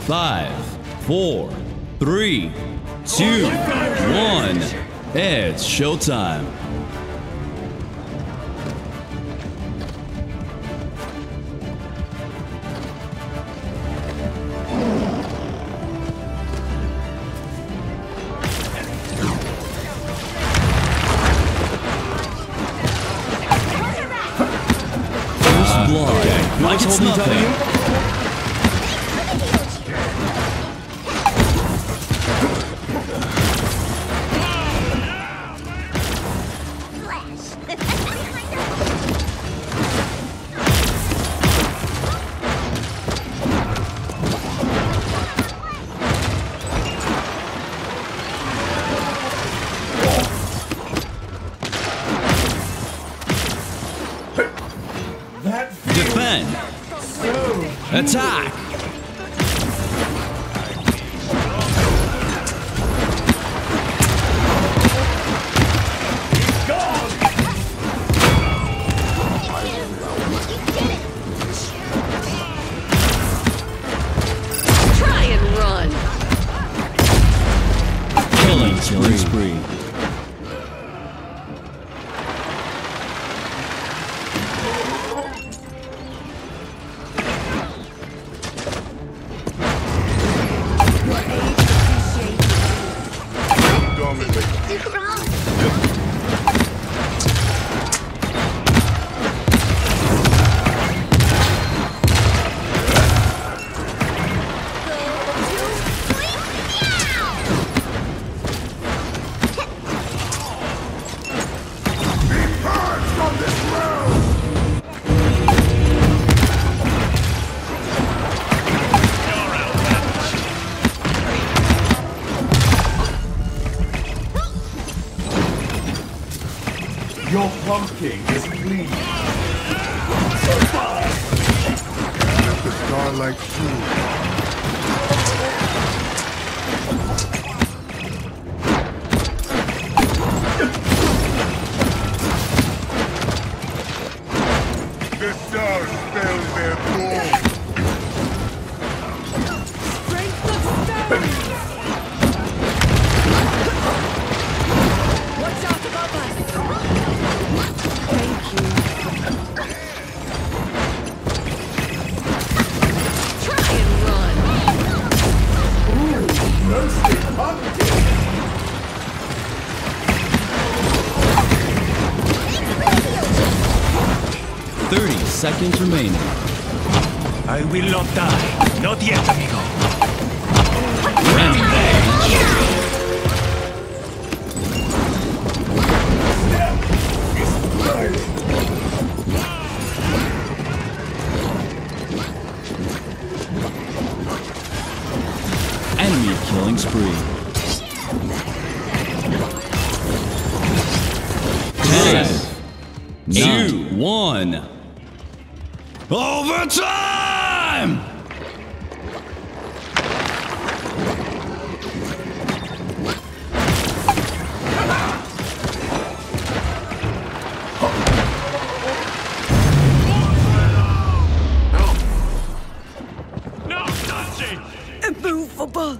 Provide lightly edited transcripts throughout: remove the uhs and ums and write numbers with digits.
5, 4, 3, 2, 1. It's showtime. First blood. Like it's nothing. Defend. Attack. Try and run. Killing spree. Your pumpkin is clean. So fast! Let the starlight shoot. The stars spell their gold. Strength of stone. Watch out above us. Thank you. Try and run. Ooh, roasted pumpkin. 30 seconds remaining. I will not die. Not yet, amigo. Enemy killing spree. 10, 2, 1. Overtime! No touching! Immovable.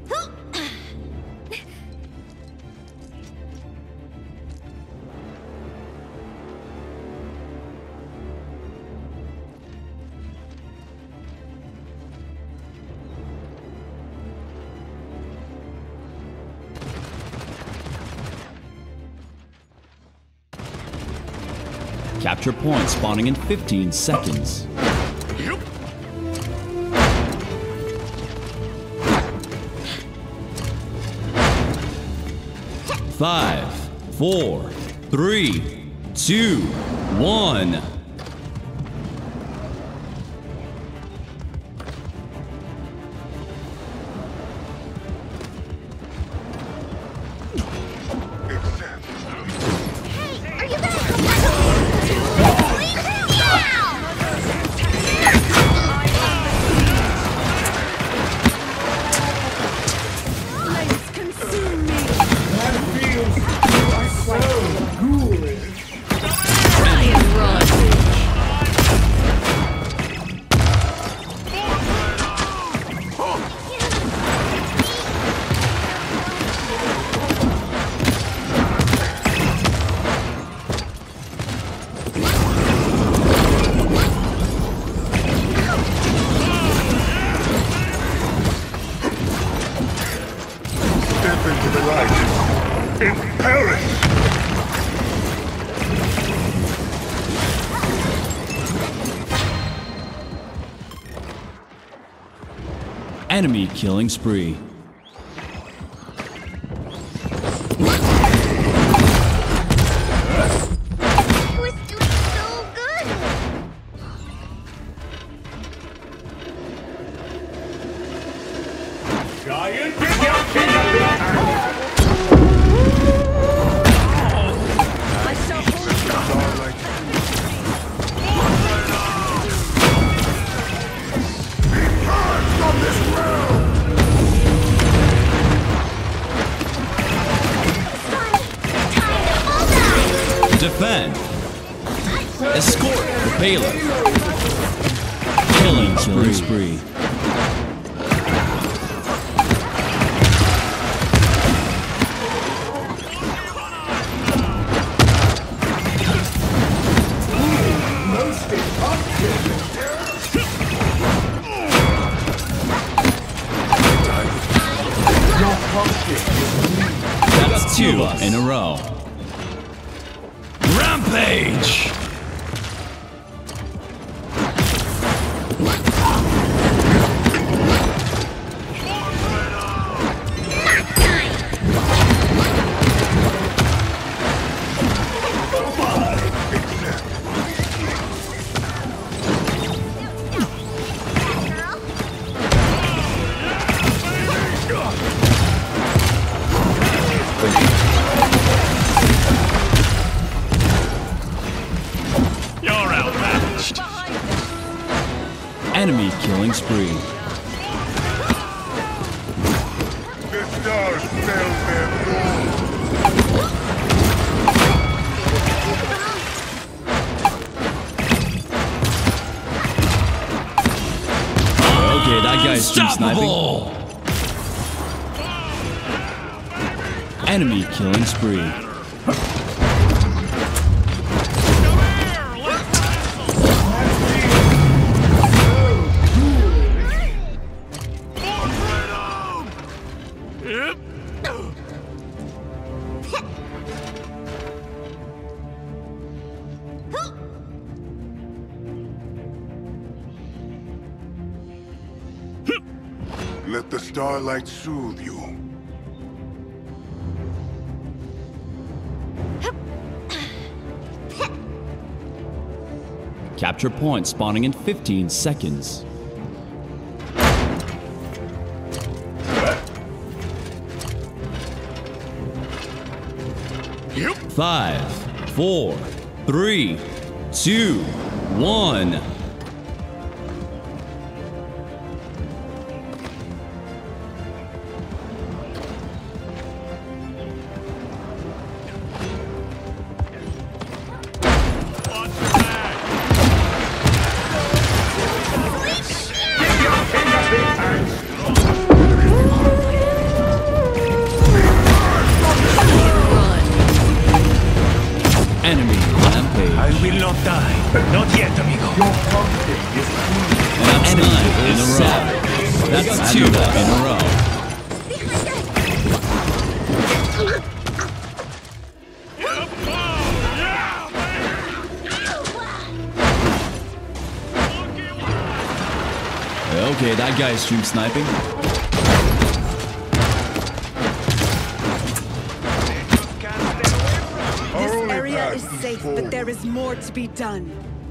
Capture point spawning in 15 seconds. Five, 4, 3, 2, 1. Try and run. in Paris! Enemy killing spree. Defend. Escort the payload. Killing spree. That's 2 in a row. Rampage! Enemy killing spree. The stars spell their doom. Okay, that guy's stream sniping. Enemy killing spree. Let the starlight soothe you. Capture point spawning in 15 seconds. Yep. 5, 4, 3, 2, 1. Enemy rampage. I will not die. Not yet, amigo. That's 9 in a row. That's 2 in a row. Okay, that guy's stream sniping. This area is safe, but there is more to be done.